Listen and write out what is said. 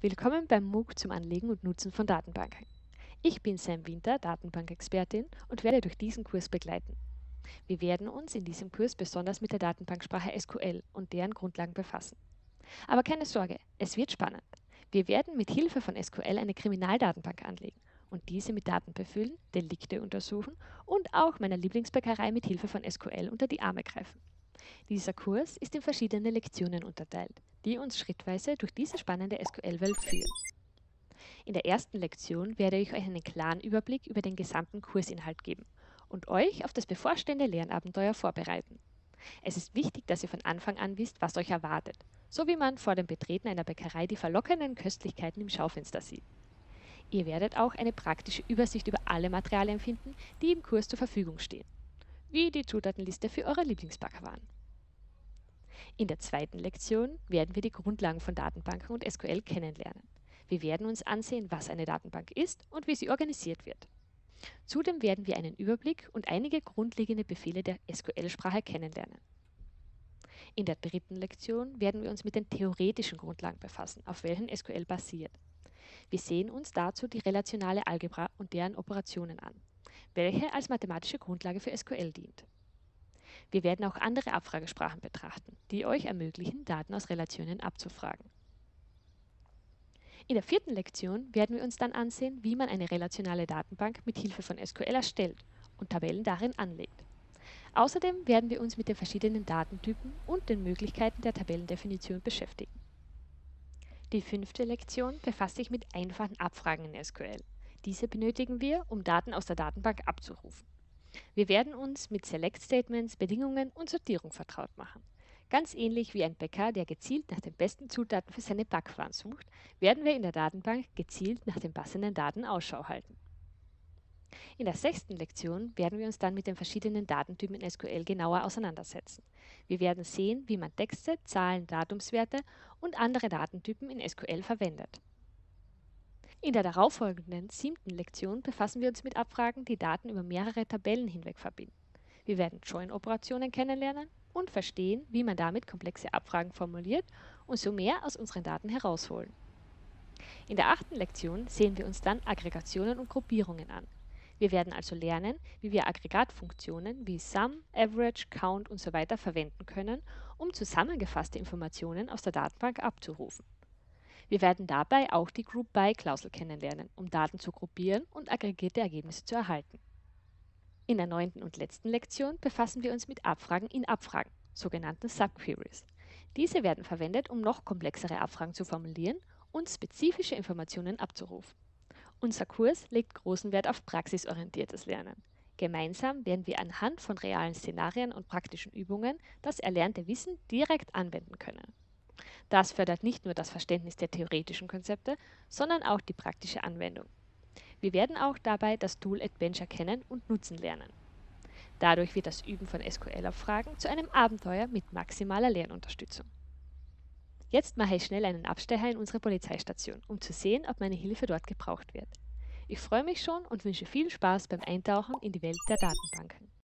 Willkommen beim MOOC zum Anlegen und Nutzen von Datenbanken. Ich bin Sam Winter, Datenbankexpertin und werde durch diesen Kurs begleiten. Wir werden uns in diesem Kurs besonders mit der Datenbanksprache SQL und deren Grundlagen befassen. Aber keine Sorge, es wird spannend. Wir werden mit Hilfe von SQL eine Kriminaldatenbank anlegen und diese mit Daten befüllen, Delikte untersuchen und auch meiner Lieblingsbäckerei mit Hilfe von SQL unter die Arme greifen. Dieser Kurs ist in verschiedene Lektionen unterteilt, die uns schrittweise durch diese spannende SQL-Welt führen. In der ersten Lektion werde ich euch einen klaren Überblick über den gesamten Kursinhalt geben und euch auf das bevorstehende Lernabenteuer vorbereiten. Es ist wichtig, dass ihr von Anfang an wisst, was euch erwartet, so wie man vor dem Betreten einer Bäckerei die verlockenden Köstlichkeiten im Schaufenster sieht. Ihr werdet auch eine praktische Übersicht über alle Materialien finden, die im Kurs zur Verfügung stehen, wie die Zutatenliste für eure Lieblingsbackwaren. In der zweiten Lektion werden wir die Grundlagen von Datenbanken und SQL kennenlernen. Wir werden uns ansehen, was eine Datenbank ist und wie sie organisiert wird. Zudem werden wir einen Überblick und einige grundlegende Befehle der SQL-Sprache kennenlernen. In der dritten Lektion werden wir uns mit den theoretischen Grundlagen befassen, auf welchen SQL basiert. Wir sehen uns dazu die relationale Algebra und deren Operationen an, welche als mathematische Grundlage für SQL dient. Wir werden auch andere Abfragesprachen betrachten, die euch ermöglichen, Daten aus Relationen abzufragen. In der vierten Lektion werden wir uns dann ansehen, wie man eine relationale Datenbank mit Hilfe von SQL erstellt und Tabellen darin anlegt. Außerdem werden wir uns mit den verschiedenen Datentypen und den Möglichkeiten der Tabellendefinition beschäftigen. Die fünfte Lektion befasst sich mit einfachen Abfragen in SQL. Diese benötigen wir, um Daten aus der Datenbank abzurufen. Wir werden uns mit Select-Statements, Bedingungen und Sortierung vertraut machen. Ganz ähnlich wie ein Bäcker, der gezielt nach den besten Zutaten für seine Backwaren sucht, werden wir in der Datenbank gezielt nach den passenden Daten Ausschau halten. In der sechsten Lektion werden wir uns dann mit den verschiedenen Datentypen in SQL genauer auseinandersetzen. Wir werden sehen, wie man Texte, Zahlen, Datumswerte und andere Datentypen in SQL verwendet. In der darauffolgenden siebten Lektion befassen wir uns mit Abfragen, die Daten über mehrere Tabellen hinweg verbinden. Wir werden Join-Operationen kennenlernen und verstehen, wie man damit komplexe Abfragen formuliert und so mehr aus unseren Daten herausholen. In der achten Lektion sehen wir uns dann Aggregationen und Gruppierungen an. Wir werden also lernen, wie wir Aggregatfunktionen wie Sum, Average, Count usw. verwenden können, um zusammengefasste Informationen aus der Datenbank abzurufen. Wir werden dabei auch die Group-by-Klausel kennenlernen, um Daten zu gruppieren und aggregierte Ergebnisse zu erhalten. In der neunten und letzten Lektion befassen wir uns mit Abfragen in Abfragen, sogenannten Subqueries. Diese werden verwendet, um noch komplexere Abfragen zu formulieren und spezifische Informationen abzurufen. Unser Kurs legt großen Wert auf praxisorientiertes Lernen. Gemeinsam werden wir anhand von realen Szenarien und praktischen Übungen das erlernte Wissen direkt anwenden können. Das fördert nicht nur das Verständnis der theoretischen Konzepte, sondern auch die praktische Anwendung. Wir werden auch dabei das Tool Adventure kennen und nutzen lernen. Dadurch wird das Üben von SQL-Abfragen zu einem Abenteuer mit maximaler Lernunterstützung. Jetzt mache ich schnell einen Abstecher in unsere Polizeistation, um zu sehen, ob meine Hilfe dort gebraucht wird. Ich freue mich schon und wünsche viel Spaß beim Eintauchen in die Welt der Datenbanken.